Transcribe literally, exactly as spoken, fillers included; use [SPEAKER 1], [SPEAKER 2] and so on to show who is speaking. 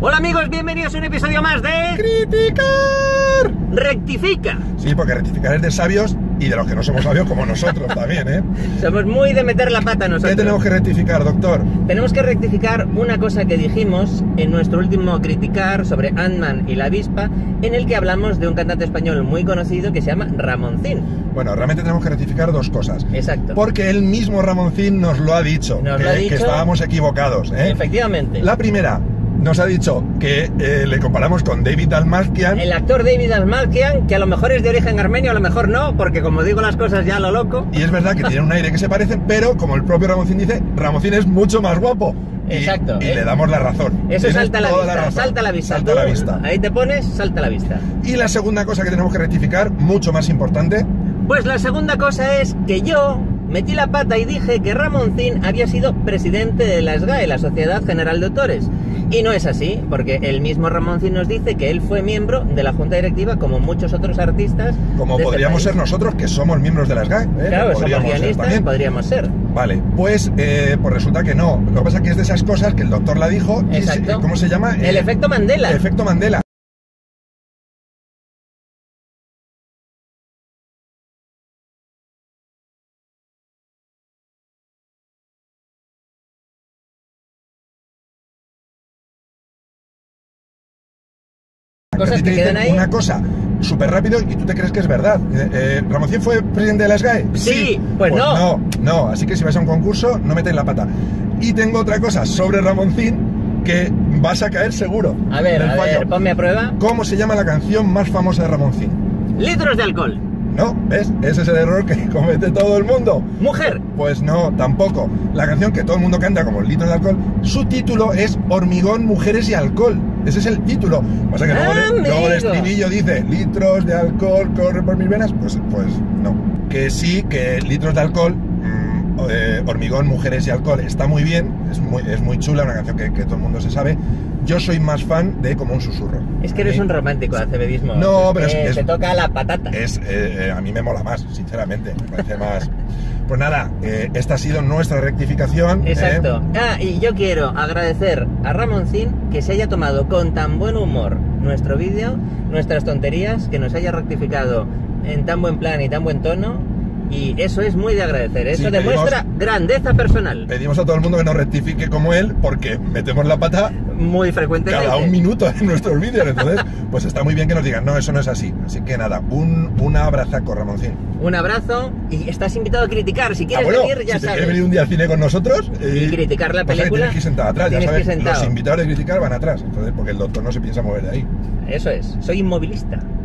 [SPEAKER 1] Hola amigos, bienvenidos a un episodio más de...
[SPEAKER 2] ¡Criticar!
[SPEAKER 1] ¡Rectifica!
[SPEAKER 2] Sí, porque rectificar es de sabios y de los que no somos sabios como nosotros también, ¿eh?
[SPEAKER 1] Somos muy de meter la pata nosotros.
[SPEAKER 2] ¿Qué tenemos que rectificar, doctor?
[SPEAKER 1] Tenemos que rectificar una cosa que dijimos en nuestro último Criticar sobre Ant-Man y la avispa, en el que hablamos de un cantante español muy conocido que se llama Ramoncín.
[SPEAKER 2] Bueno, realmente tenemos que rectificar dos cosas.
[SPEAKER 1] Exacto.
[SPEAKER 2] Porque el mismo Ramoncín nos lo ha dicho,
[SPEAKER 1] Nos
[SPEAKER 2] que,
[SPEAKER 1] lo ha dicho.
[SPEAKER 2] que estábamos equivocados, ¿eh?
[SPEAKER 1] Efectivamente.
[SPEAKER 2] La primera, nos ha dicho que eh, le comparamos con David Dalmaskian.
[SPEAKER 1] El actor David Dalmaskian, que a lo mejor es de origen armenio, a lo mejor no, porque como digo las cosas ya a lo loco.
[SPEAKER 2] Y es verdad que tienen un aire que se parecen, pero como el propio Ramoncín dice, Ramoncín es mucho más guapo. Y,
[SPEAKER 1] Exacto.
[SPEAKER 2] Y
[SPEAKER 1] ¿eh?
[SPEAKER 2] le damos la razón.
[SPEAKER 1] Eso
[SPEAKER 2] Tienes
[SPEAKER 1] salta a la
[SPEAKER 2] toda
[SPEAKER 1] vista,
[SPEAKER 2] razón.
[SPEAKER 1] salta a la vista.
[SPEAKER 2] Salta a la vista.
[SPEAKER 1] Ahí te pones, salta a la vista.
[SPEAKER 2] Y la segunda cosa que tenemos que rectificar, mucho más importante.
[SPEAKER 1] Pues la segunda cosa es que yo metí la pata y dije que Ramoncín había sido presidente de la S G A E, la Sociedad General de Autores. Y no es así, porque el mismo Ramoncín nos dice que él fue miembro de la Junta Directiva, como muchos otros artistas.
[SPEAKER 2] Como
[SPEAKER 1] de
[SPEAKER 2] podríamos
[SPEAKER 1] este
[SPEAKER 2] ser nosotros, que somos miembros de la S G A E. ¿eh?
[SPEAKER 1] Claro,
[SPEAKER 2] podríamos
[SPEAKER 1] somos guionistas,
[SPEAKER 2] ser
[SPEAKER 1] podríamos ser.
[SPEAKER 2] Vale, pues, eh, pues resulta que no. Lo que pasa es que es de esas cosas que el doctor la dijo. Y
[SPEAKER 1] Exacto.
[SPEAKER 2] se, ¿cómo se llama?
[SPEAKER 1] El
[SPEAKER 2] eh,
[SPEAKER 1] efecto Mandela.
[SPEAKER 2] El efecto Mandela.
[SPEAKER 1] Cosas que quedan ahí.
[SPEAKER 2] Una cosa súper rápido y tú te crees que es verdad. Eh, eh, ¿Ramoncín fue presidente de la S G A E?
[SPEAKER 1] Sí, pues no.
[SPEAKER 2] No, no. Así que si vas a un concurso, no metes la pata. Y tengo otra cosa sobre Ramoncín que vas a caer seguro.
[SPEAKER 1] A ver,
[SPEAKER 2] del
[SPEAKER 1] a
[SPEAKER 2] fallo.
[SPEAKER 1] ver, ponme a prueba.
[SPEAKER 2] ¿Cómo se llama la canción más famosa de Ramoncín?
[SPEAKER 1] Litros de alcohol.
[SPEAKER 2] No, ¿ves? Ese es el error que comete todo el mundo.
[SPEAKER 1] Mujer.
[SPEAKER 2] Pues no, tampoco. La canción que todo el mundo canta como Litros de alcohol, su título es Hormigón, Mujeres y Alcohol. Ese es el título. O sea que luego,
[SPEAKER 1] Ah,
[SPEAKER 2] le- luego el
[SPEAKER 1] amigo.
[SPEAKER 2] estribillo dice litros de alcohol corren por mis venas. Pues, pues no. Que sí, que litros de alcohol, mmm, eh, Hormigón, Mujeres y Alcohol está muy bien. Es muy, es muy chula, una canción que, que todo el mundo se sabe. Yo soy más fan de Como un susurro.
[SPEAKER 1] Es que
[SPEAKER 2] A
[SPEAKER 1] eres
[SPEAKER 2] mí-
[SPEAKER 1] un romántico de acebedismo.
[SPEAKER 2] No,
[SPEAKER 1] Es
[SPEAKER 2] pero
[SPEAKER 1] que
[SPEAKER 2] es-
[SPEAKER 1] te
[SPEAKER 2] es-
[SPEAKER 1] toca la patata.
[SPEAKER 2] Es, eh, eh, a mí me mola más, sinceramente. Me parece más. Pues nada, eh, esta ha sido nuestra rectificación. ¿eh?
[SPEAKER 1] Exacto. Ah, y yo quiero agradecer a Ramoncín que se haya tomado con tan buen humor nuestro vídeo, nuestras tonterías, que nos haya rectificado en tan buen plan y tan buen tono. Y eso es muy de agradecer. Eso
[SPEAKER 2] Sí, pedimos-
[SPEAKER 1] demuestra grandeza personal.
[SPEAKER 2] Pedimos a todo el mundo que nos rectifique como él, porque metemos la pata
[SPEAKER 1] Muy frecuentemente.
[SPEAKER 2] cada un minuto en nuestros vídeos. Entonces, pues está muy bien que nos digan, no, eso no es así. Así que nada, un, un abrazaco, Ramoncín.
[SPEAKER 1] Un abrazo y estás invitado a criticar. Si
[SPEAKER 2] Ah,
[SPEAKER 1] quieres
[SPEAKER 2] bueno,
[SPEAKER 1] venir, ya
[SPEAKER 2] si te
[SPEAKER 1] sabes.
[SPEAKER 2] quieres venir un día al cine con nosotros
[SPEAKER 1] Y criticar la
[SPEAKER 2] pues,
[SPEAKER 1] película,
[SPEAKER 2] tienes que ir sentado atrás, ya
[SPEAKER 1] tienes que
[SPEAKER 2] sabes.
[SPEAKER 1] ir sentado.
[SPEAKER 2] Los invitados de criticar van atrás, entonces porque el doctor no se piensa mover de ahí.
[SPEAKER 1] Eso es. Soy inmovilista.